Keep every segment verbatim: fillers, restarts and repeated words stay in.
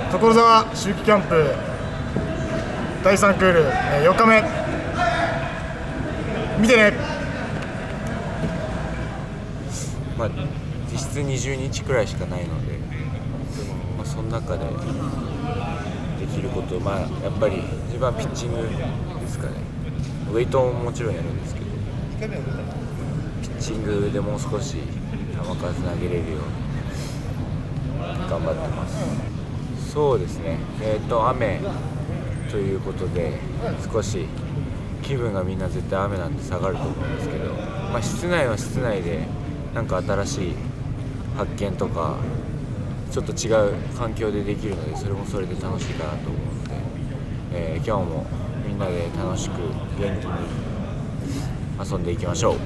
所沢秋季キャンプだいさんクール、えー、よっかめ見てね。 まあ実質にじゅうにちくらいしかないので、まあ、その中でできること、まあ、やっぱり一番ピッチングですかね。ウェイトももちろんやるんですけど、ピッチングでもう少し球数投げれるように頑張ってます。そうですね、えーと雨ということで少し気分がみんな絶対雨なんで下がると思うんですけど、まあ、室内は室内でなんか新しい発見とかちょっと違う環境でできるので、それもそれで楽しいかなと思うので、えー、今日もみんなで楽しく元気に遊んでいきましょう。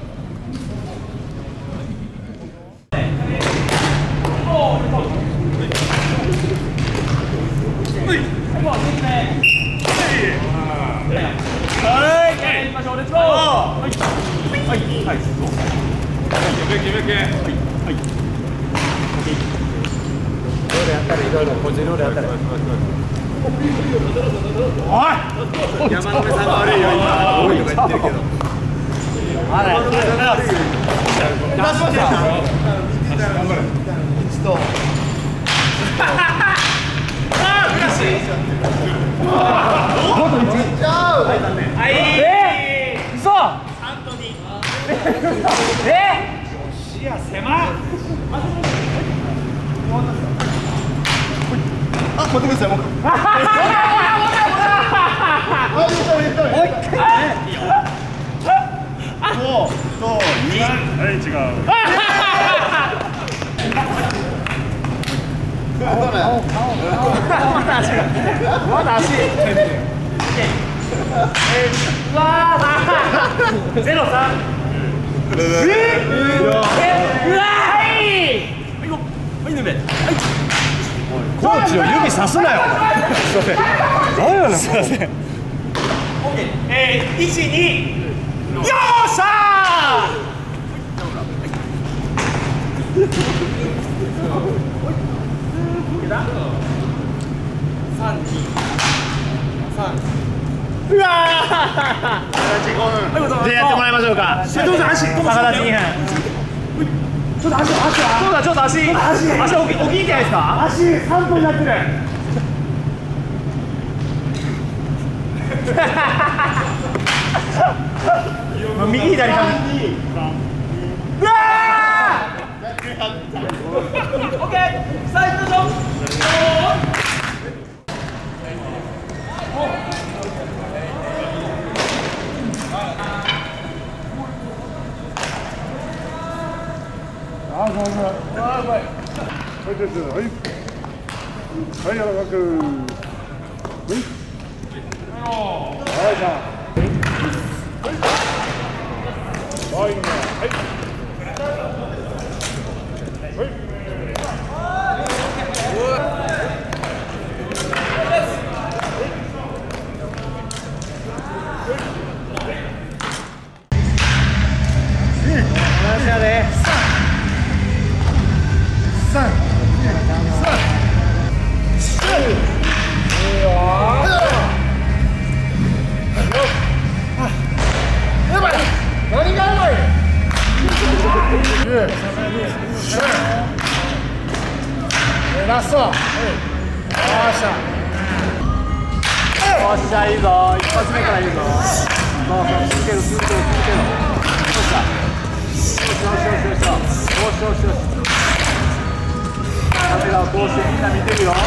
山野辺さんが悪いよ、今多いとか言ってるけど。あれ、出しました。一と。ああ、悔しい。はい。えー、嘘。三と二。えー、視野狭。あ、持ってください、もう。五と二。はい、違う。まだ足。うわー。ゼロ三。え？うわーい。はい、ぬめ。コーチを指さすなよ。すいません。何やねん。すいません。えー、一二。よっしゃー。三二。三。うわー。じゃあやってもらいましょうか。ちょっと足。逆立ちに分。ちょっと足、足は。そうだ、ちょっと足。足、足大きい、大きいんじゃないですか。足三本になってる。右左か。うわー。オッケー。さあ、行きましょう。 あー、うまい。あー、うまい。はい、です。はい。はい、柔らかく。はい。はい、じゃあ。はい。はい。ラスト。よっしゃ。よっしゃ、いいぞ。一発目からいいぞ。そうそう、続ける、続ける、続ける。よっしゃ。よしよしよしよしよし。よしよしよし。カメラを通してみんな見てるよ。はい。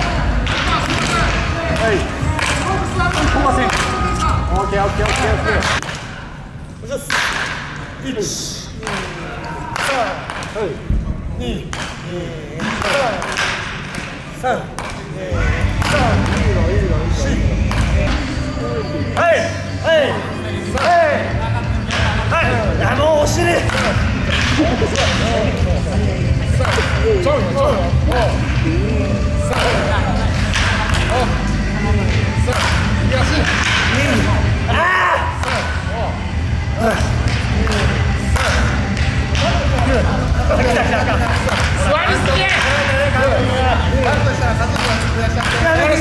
ここはせん。オッケーオッケーオッケーオッケー。よし。一、二、三、はい。二、三、三、いいのいいのいいの。はい、はい、はい、はい、もうお尻。ちょいちょい。さあ。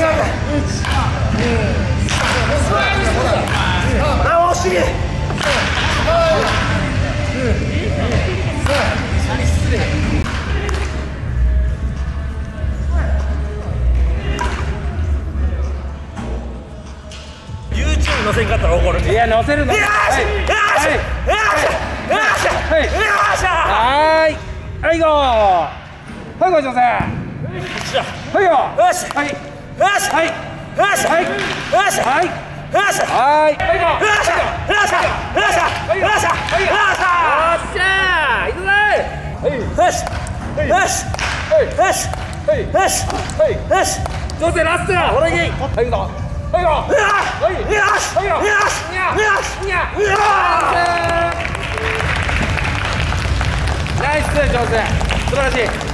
せんかったら怒る。いや乗せるの。よしよしよしよしよしよし。はいはいゴー。はいゴー女性。はいよ。よしはいよしはいよしはいよしはいよしはいはいゴー。よしよしよしよしよしよしゃー。いくぜ。よしよしよしよしよし。女性ラストや。ほらいけ。はいゴー。はいよ。はい。よし。はいよ。よし。よし。よし。ナイス上手。素晴らしい。